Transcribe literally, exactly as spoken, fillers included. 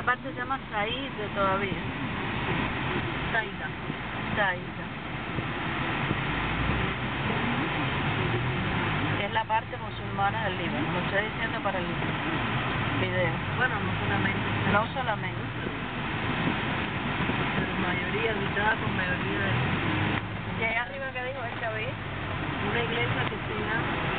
parte se llama Said todavía. Saida. Saida. Es la parte musulmana del Líbano. Lo estoy diciendo para el video. Bueno, no solamente. No solamente. Pero mayoría, mitad con mayoría de... ¿Y ahí arriba qué dijo el David? Una iglesia que se llama